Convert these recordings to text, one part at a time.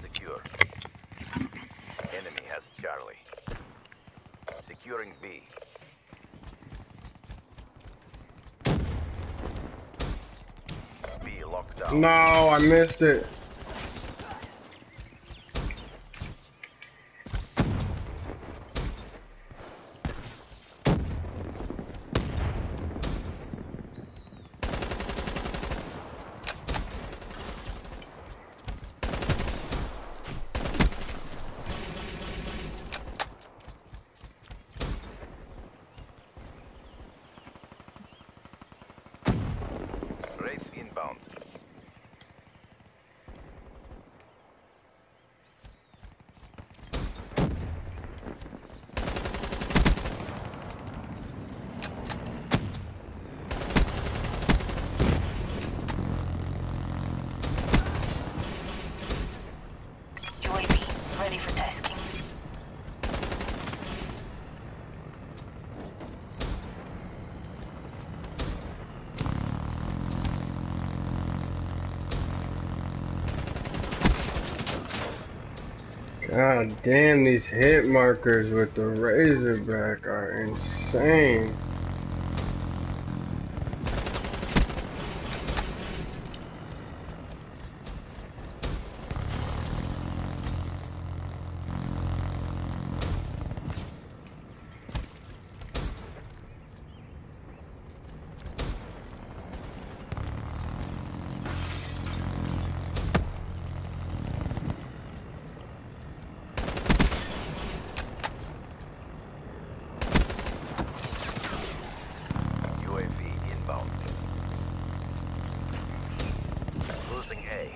secure. Enemy has Charlie. Securing B. B locked down. No, I missed it. Wraith inbound. UAV ready for tasking. God damn, these hit markers with the Razorback are insane. UAV inbound. Losing A.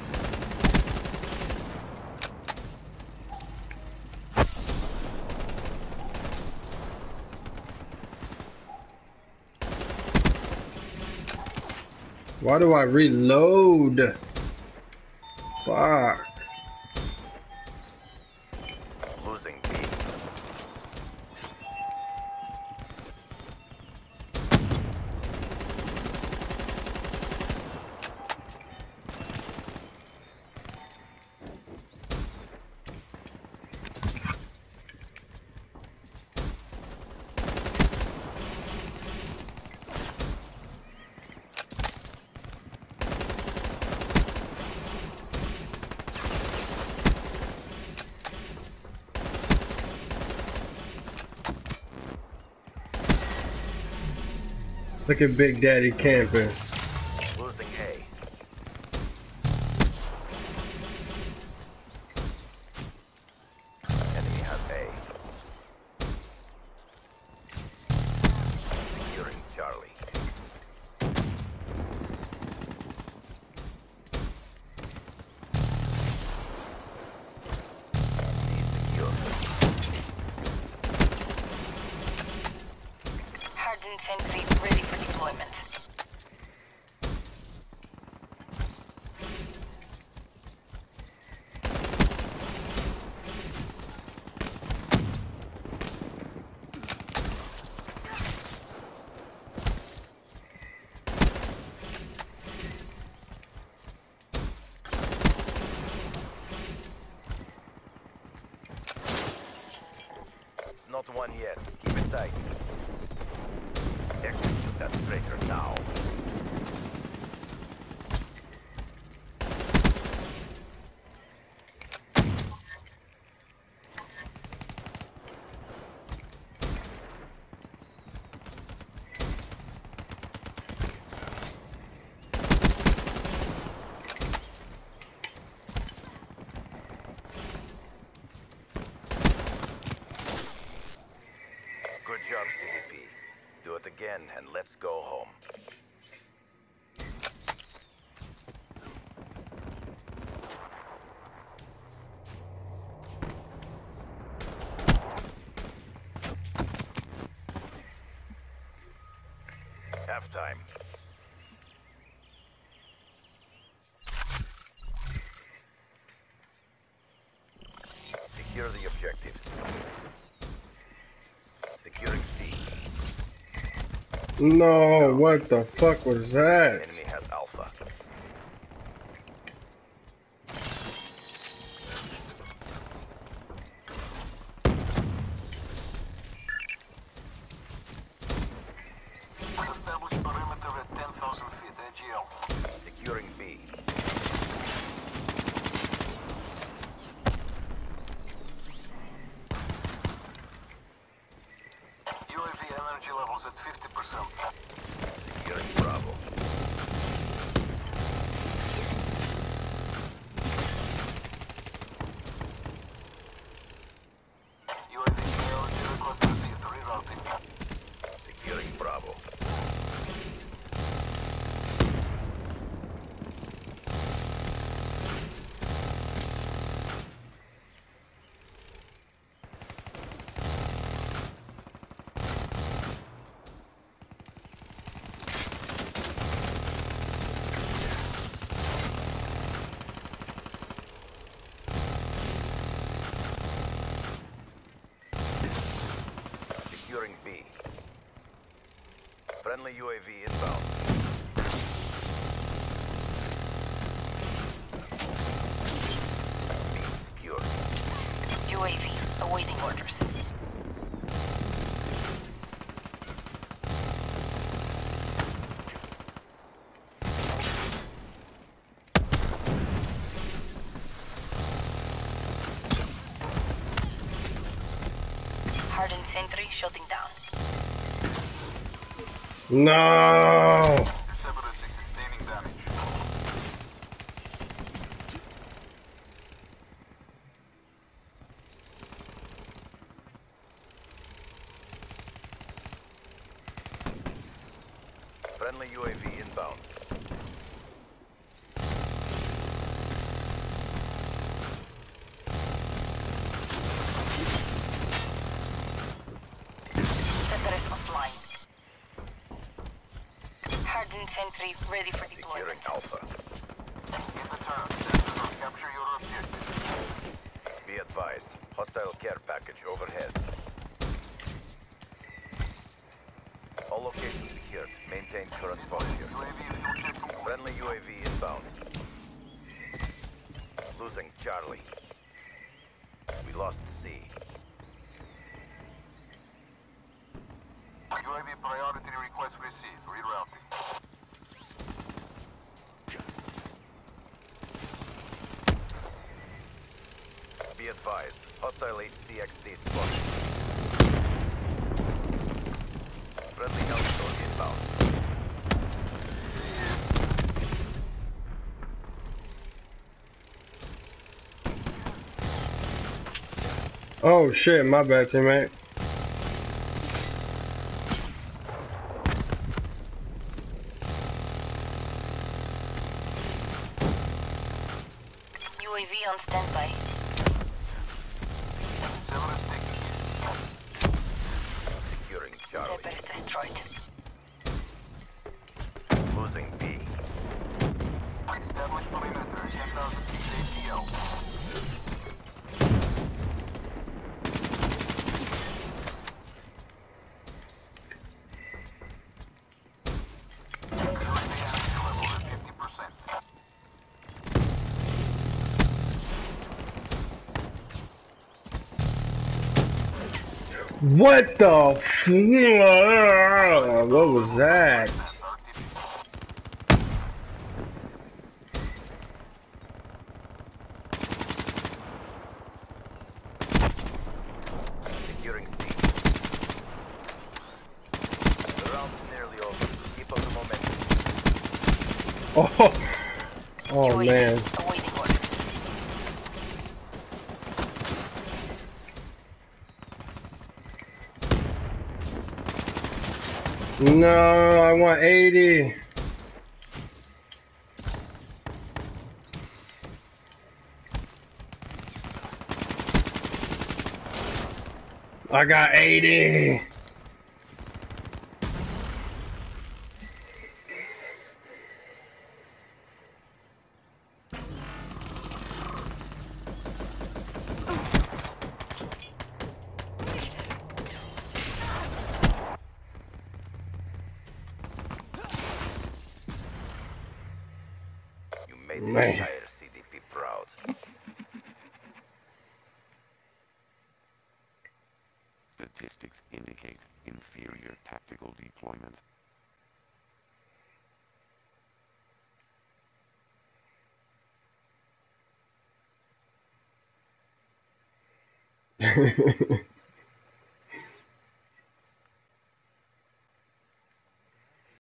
Why do I reload? Fuck. Losing B. Look at Big Daddy camping. Losing A. Enemy has A. Securing Charlie. C secure. Hardened sentry ready for deployment. It's not one yet. Keep it tight. Execute that traitor now. Good job, CDP. Do it again and let's go home. Halftime. Secure the objectives. Securing C. No, what the fuck was that? Enemy has Alpha. Energy levels at 50%. Securing Bravo. UAV priority request received. Rerouting. Securing Bravo. Securing B. Friendly UAV inbound. B secure. UAV awaiting orders. Hardened sentry shutting down. No. Cerberus is sustaining damage. Friendly UAV inbound. Cerberus offline. Hardened sentry ready for Securing deployment. Alpha. In the turn, Cerberus will capture your objective. Be advised. Hostile care package overhead. All locations secured. Maintain current posture. UAV fuel check complete. Friendly UAV inbound. Losing Charlie. We lost C. UAV priority request received. Rerouting. Be advised. Hostile HCXD spotted. Friendly Hellstorm inbound. Oh shit, my bad, teammate. UAV on standby. Cerberus taking hit. Securing Charlie. Cerberus destroyed. Losing B. Establish perimeter. 10,000 feet ATL. UAV energy level at 50%. What the f? What was that? RTB. Securing C. The round's nearly over. Keep up the momentum. Oh, oh UAV man. awaiting orders. No, I want 80. I got 80. You made the Man. entire CDP proud. Statistics indicate inferior tactical deployment.